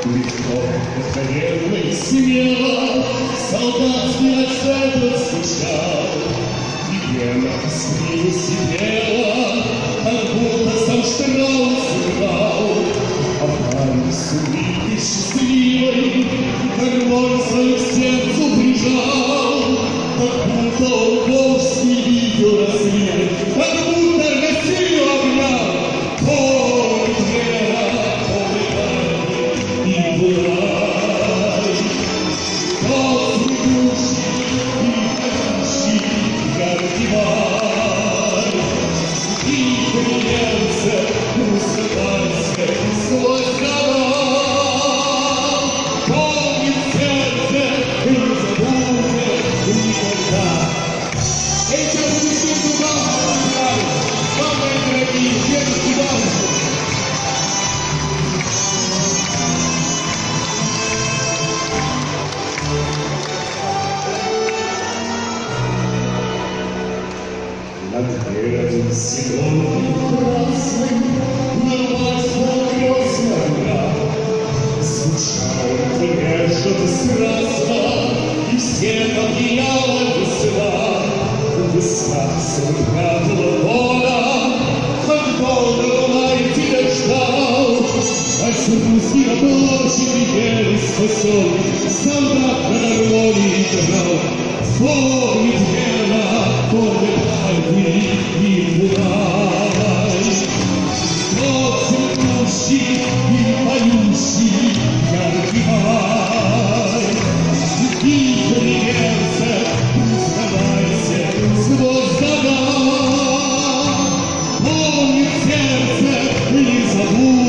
Легко, откровенно и смело солдатский ответ отзвучал. Вена искренне сидела, как будто сам Штраус играл. А парень с улыбкой счастливой гармонь свою к сердцу прижал. Как будто он волжский видел рассвет, как будто Россию обнял. Помнит Вера, помнит и Бурай. Тот ведущий и ведущий яркий май. И примерце русско-польское сквозь года. Помнит сердце и не забудет никогда. Эй, сейчас мы все туда поздравим. Самые дорогие дедушки, бабушки. Над берегом зеленым и красным вырвалась крестная гора. Звучало тебе что-то страстно, и всех объяла весна. Весна все прятала вода, как долго лай тебя ждал. А сырнуски на площади еле спасен, солдат на гармонии играл. Помнит Вена, помнит Альвин и Бурай. Тот цветущий и поющий яркий май. И примерце, узнавайся сквозь года. Помнит сердце, не забудь.